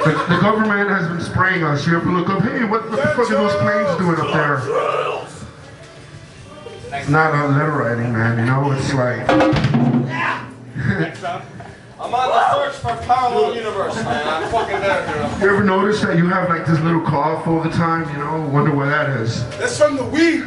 The government has been spraying us. You ever look up, hey, what the fuck are those planes doing up there? It's not a letter writing, man, you know? It's like... I'm on the search for parallel universe, man. I'm fucking there, dude. You ever notice that you have like this little cough all the time, you know? Wonder where that is. That's from the weed.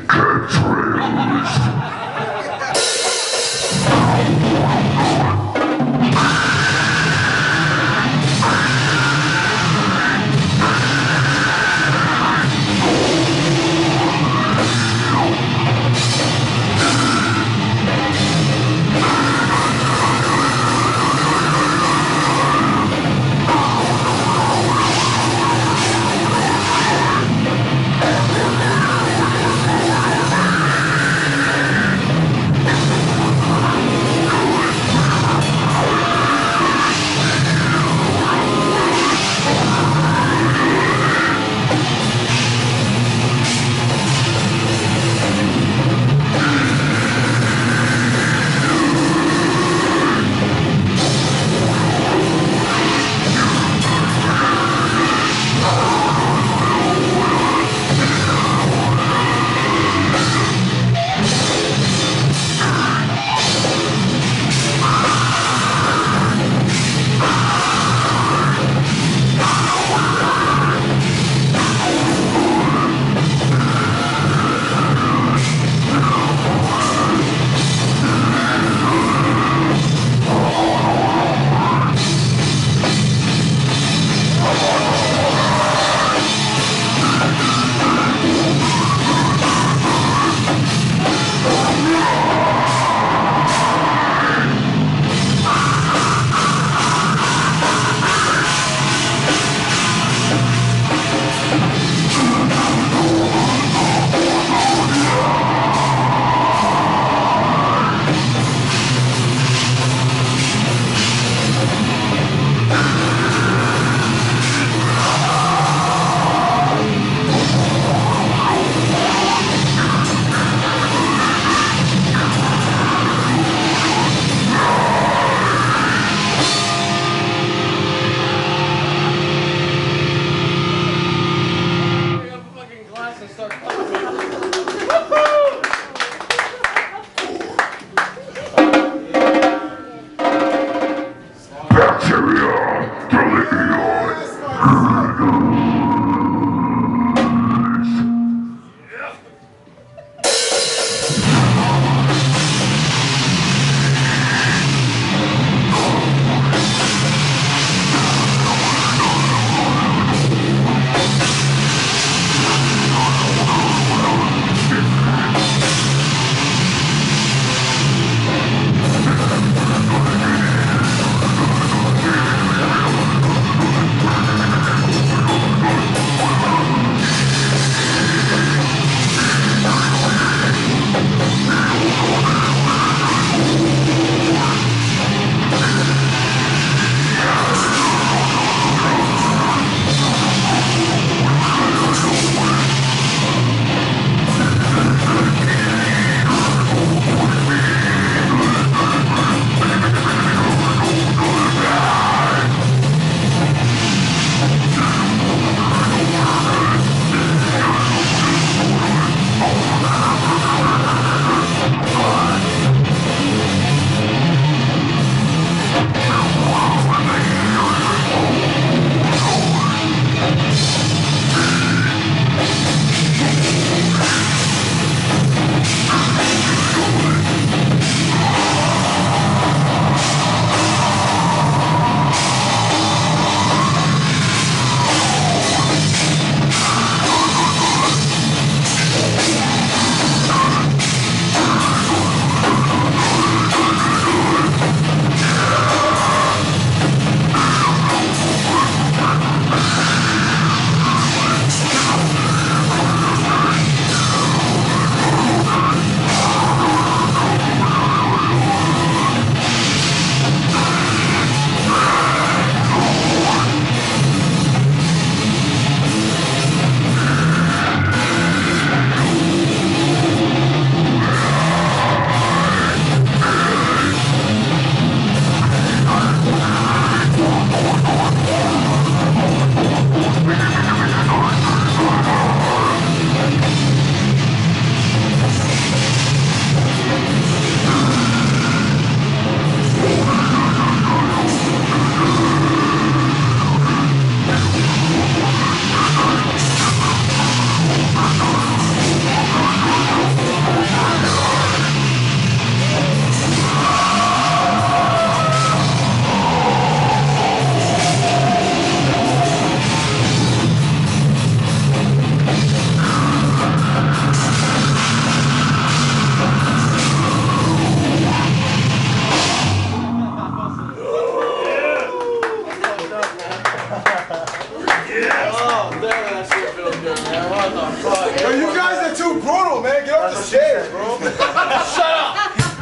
Yo, you guys are too brutal, man. Get off the stage, bro. Shut up.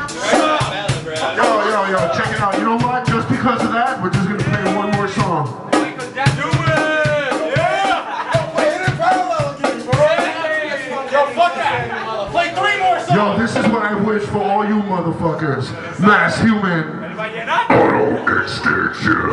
Yo, check it out. You know what? Just because of that, we're just gonna play one more song. Do it. Yeah. Yo, play it in parallel again, bro. Yo, fuck that. Play 3 more songs. Yo, this is what I wish for all you motherfuckers. Mass Human. Auto extinction.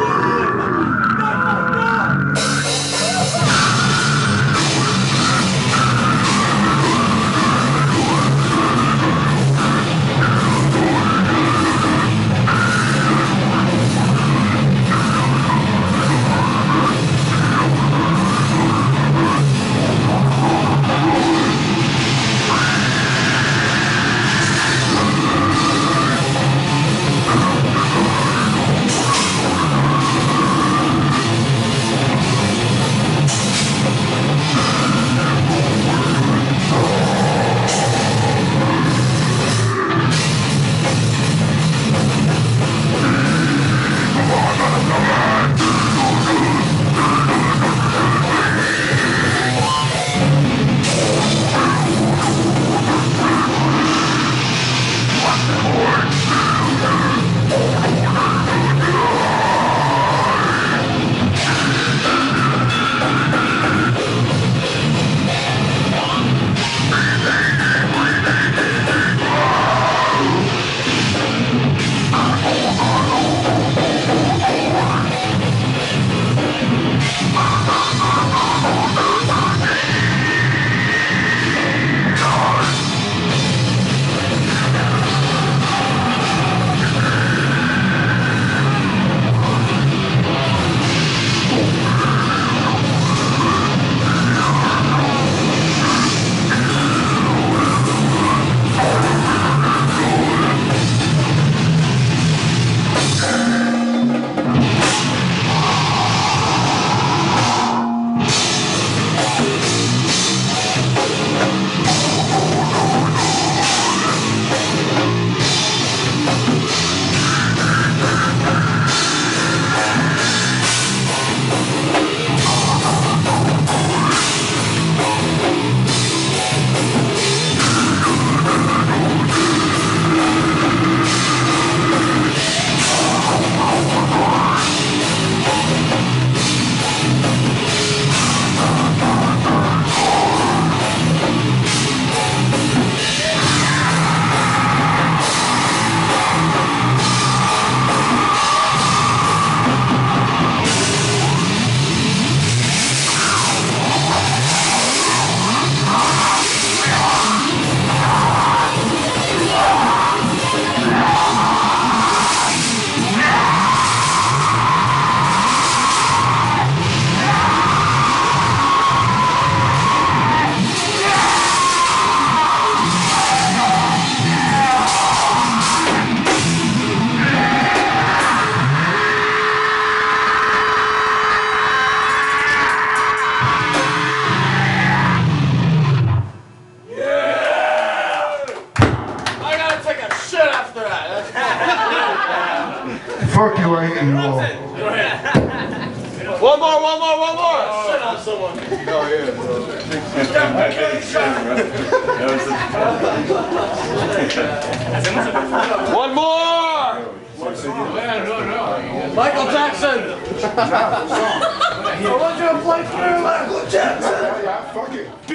Fuck you, I hate you all. One more. Shit on someone. Oh, yeah. One more. Michael Jackson. I want you to play through Michael Jackson. Fuck it.